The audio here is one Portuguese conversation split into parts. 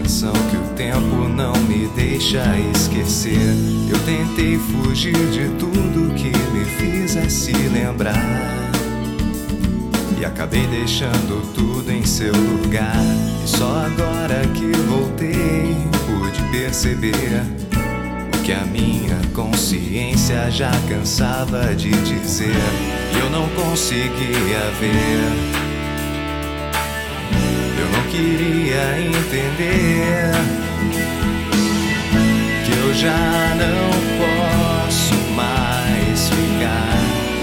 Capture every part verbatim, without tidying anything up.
canção que o tempo não me deixa esquecer. Eu tentei fugir de tudo que me fizesse lembrar e acabei deixando tudo em seu lugar. E só agora que voltei pude perceber o que a minha consciência já cansava de dizer e eu não conseguia ver. Eu não queria entender que eu já não posso mais ficar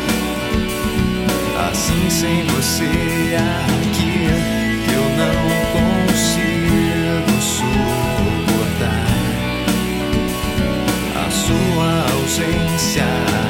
assim sem você aqui, que eu não consigo suportar a sua ausência.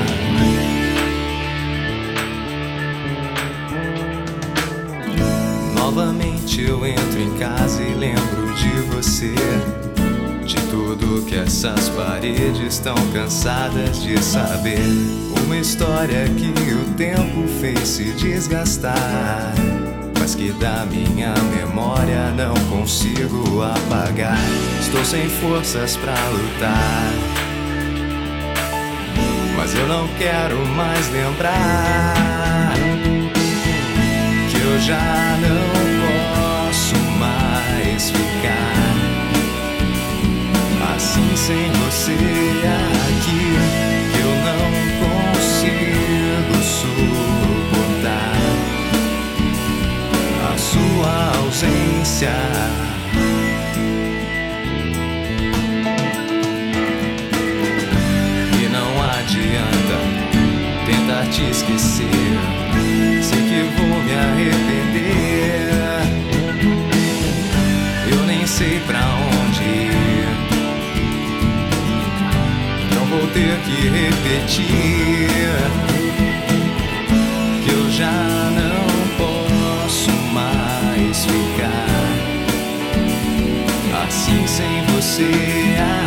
Novamente eu entro em casa e lembro de você, de tudo que essas paredes estão cansadas de saber. Uma história que o tempo fez se desgastar, mas que da minha memória não consigo apagar. Estou sem forças pra lutar, mas eu não quero mais lembrar que eu já não posso mais ficar assim sem você aqui, que eu não consigo suportar a sua ausência. E não adianta tentar te esquecer, sei que vou me arrepender. Eu nem sei pra onde ir, então vou ter que repetir que eu já não posso mais ficar assim sem você.